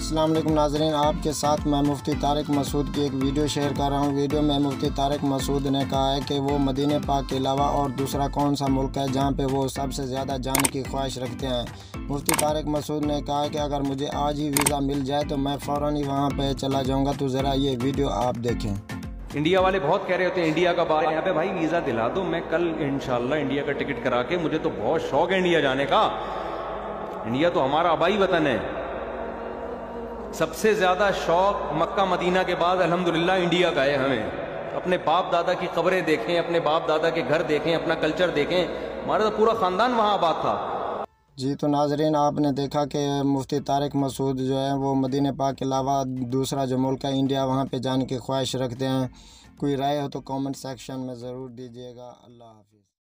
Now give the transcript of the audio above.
अस्सलाम वालेकुम नाज़रीन, आपके साथ मैं मुफ्ती तारिक मसूद की एक वीडियो शेयर कर रहा हूँ। वीडियो में मुफ्ती तारिक मसूद ने कहा है कि वो मदीने पाक के अलावा और दूसरा कौन सा मुल्क है जहाँ पे वो सबसे ज़्यादा जाने की ख्वाहिश रखते हैं। मुफ्ती तारिक मसूद ने कहा है कि अगर मुझे आज ही वीज़ा मिल जाए तो मैं फ़ौरन ही वहाँ पर चला जाऊँगा। तो ज़रा ये वीडियो आप देखें। इंडिया वाले बहुत कह रहे होते हैं इंडिया का बाहर, यहाँ पे भाई वीज़ा दिला दो, मैं कल इंशाल्लाह इंडिया का टिकट करा के, मुझे तो बहुत शौक है इंडिया जाने का। इंडिया तो हमारा आबाई वतन है। सबसे ज्यादा शौक मक्का मदीना के बाद अल्हम्दुलिल्लाह इंडिया का है हमें। अपने बाप दादा की कब्रें देखें, अपने बाप दादा के घर देखें, अपना कल्चर देखें। हमारा तो पूरा खानदान वहाँ आबाद था। जी तो नाजरीन, आपने देखा कि मुफ्ती तारिक मसूद जो है वो मदीने पाक के अलावा दूसरा जो मुल्क है इंडिया, वहाँ पे जाने की ख्वाहिश रखते हैं। कोई राय हो तो कमेंट सेक्शन में ज़रूर दीजिएगा। अल्लाह हाफिज़।